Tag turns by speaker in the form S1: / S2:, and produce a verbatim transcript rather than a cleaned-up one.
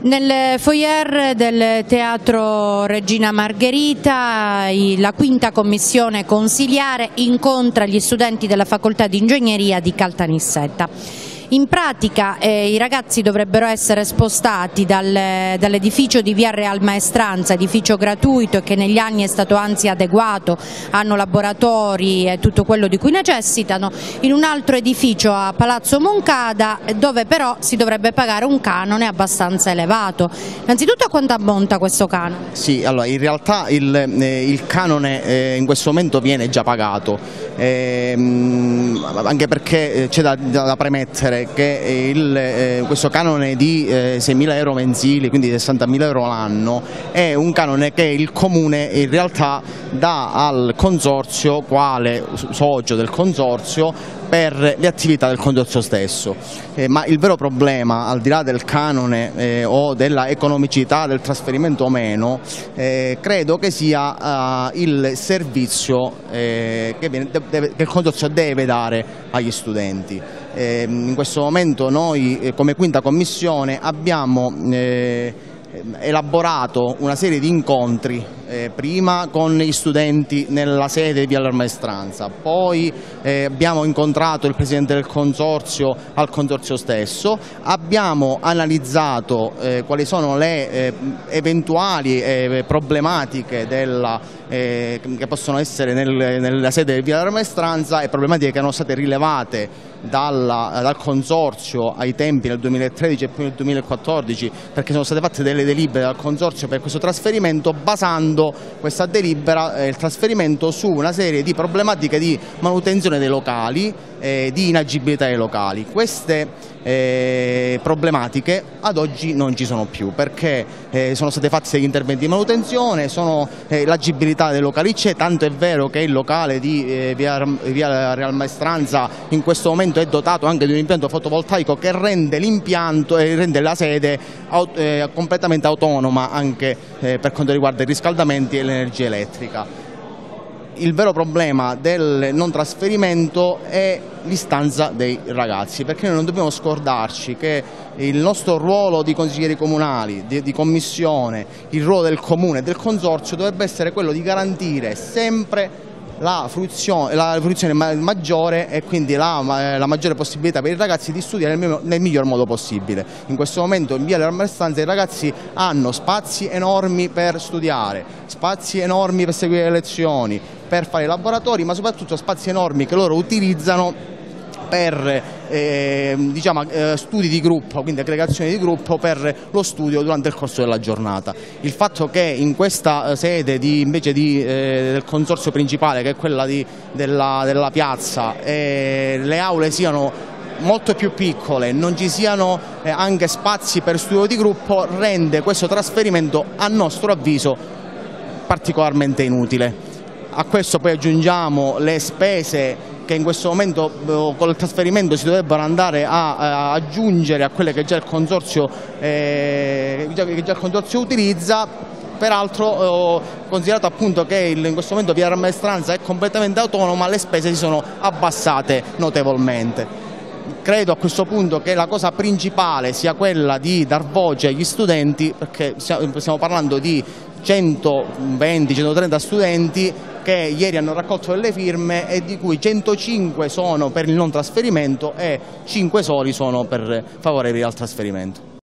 S1: Nel foyer del Teatro Regina Margherita la quinta commissione consiliare incontra gli studenti della Facoltà di Ingegneria di Caltanissetta. In pratica eh, i ragazzi dovrebbero essere spostati dal, dall'edificio di via Real Maestranza, edificio gratuito che negli anni è stato anzi adeguato, hanno laboratori e tutto quello di cui necessitano, in un altro edificio a Palazzo Moncada, dove però si dovrebbe pagare un canone abbastanza elevato. Innanzitutto a quanto ammonta questo canone?
S2: Sì, allora in realtà il, eh, il canone eh, in questo momento viene già pagato, eh, anche perché c'è da, da premettere che il, eh, questo canone di eh, seimila euro mensili, quindi sessantamila euro l'anno, è un canone che il Comune in realtà dà al Consorzio quale socio del Consorzio per le attività del Consorzio stesso, eh, ma il vero problema, al di là del canone eh, o della economicità del trasferimento o meno, eh, credo che sia eh, il servizio eh, che, viene, deve, che il Consorzio deve dare agli studenti. Eh, in questo momento noi eh, come quinta commissione abbiamo eh, elaborato una serie di incontri, eh, prima con gli studenti nella sede di via Real Maestranza, poi eh, abbiamo incontrato il Presidente del Consorzio al Consorzio stesso, abbiamo analizzato eh, quali sono le eh, eventuali eh, problematiche della, eh, che possono essere nel, nella sede di via Real Maestranza e problematiche che erano state rilevate Dalla, dal Consorzio ai tempi nel duemilatredici e poi nel duemilaquattordici, perché sono state fatte delle delibere dal Consorzio per questo trasferimento, basando questa delibera, eh, il trasferimento su una serie di problematiche di manutenzione dei locali, eh, di inagibilità dei locali. Queste eh, problematiche ad oggi non ci sono più, perché eh, sono stati fatti degli interventi di manutenzione, eh, l'agibilità dei locali c'è, tanto è vero che il locale di eh, via, via Real Maestranza in questo momento è dotato anche di un impianto fotovoltaico che rende l'impianto e rende la sede aut eh, completamente autonoma anche eh, per quanto riguarda i riscaldamenti e l'energia elettrica. Il vero problema del non trasferimento è l'istanza dei ragazzi, perché noi non dobbiamo scordarci che il nostro ruolo di consiglieri comunali, di, di commissione, il ruolo del comune e del consorzio dovrebbe essere quello di garantire sempre la fruizione, la fruizione maggiore e quindi la, la maggiore possibilità per i ragazzi di studiare nel, nel miglior modo possibile. In questo momento in via Real Maestranza i ragazzi hanno spazi enormi per studiare, spazi enormi per seguire le lezioni, per fare i laboratori, ma soprattutto spazi enormi che loro utilizzano per eh, diciamo, eh, studi di gruppo, quindi aggregazioni di gruppo per lo studio durante il corso della giornata. Il fatto che in questa sede di, invece di, eh, del consorzio principale, che è quella di, della, della piazza, eh, le aule siano molto più piccole, non ci siano eh, anche spazi per studio di gruppo, rende questo trasferimento a nostro avviso particolarmente inutile. A questo poi aggiungiamo le spese che in questo momento eh, con il trasferimento si dovrebbero andare a, a aggiungere a quelle che già il Consorzio, eh, che già il Consorzio utilizza. Peraltro, eh, considerato appunto che il, in questo momento via Real Maestranza è completamente autonoma, le spese si sono abbassate notevolmente. Credo a questo punto che la cosa principale sia quella di dar voce agli studenti, perché stiamo parlando di centoventi centotrenta studenti che ieri hanno raccolto delle firme e di cui centocinque sono per il non trasferimento e cinque soli sono per favorevoli al trasferimento.